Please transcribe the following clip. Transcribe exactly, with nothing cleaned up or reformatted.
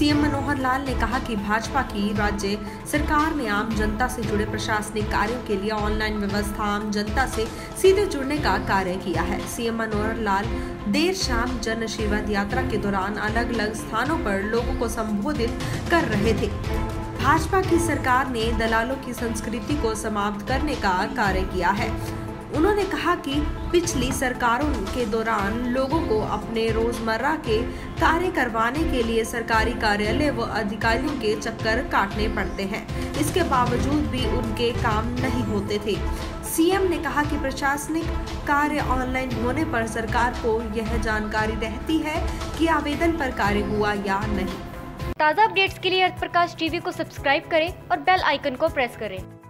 CM Manohar Lal ने कहा कि भाजपा की राज्य सरकार ने आम जनता से जुड़े प्रशासनिक कार्यों के लिए ऑनलाइन व्यवस्था आम जनता से सीधे जुड़ने का कार्य किया है। सीएम मनोहर लाल देर शाम जन आशीर्वाद यात्रा के दौरान अलग अलग स्थानों पर लोगों को संबोधित कर रहे थे। भाजपा की सरकार ने दलालों की संस्कृति को समाप्त करने का कार्य किया है। उन्होंने कहा कि पिछली सरकारों के दौरान लोगों को अपने रोजमर्रा के कार्य करवाने के लिए सरकारी कार्यालय व अधिकारियों के चक्कर काटने पड़ते हैं। इसके बावजूद भी उनके काम नहीं होते थे। सीएम ने कहा कि प्रशासनिक कार्य ऑनलाइन होने पर सरकार को यह जानकारी रहती है कि आवेदन पर कार्य हुआ या नहीं। ताज़ा अपडेट्स के लिए अर्थ प्रकाश टीवी को सब्सक्राइब करें और बेल आइकन को प्रेस करें।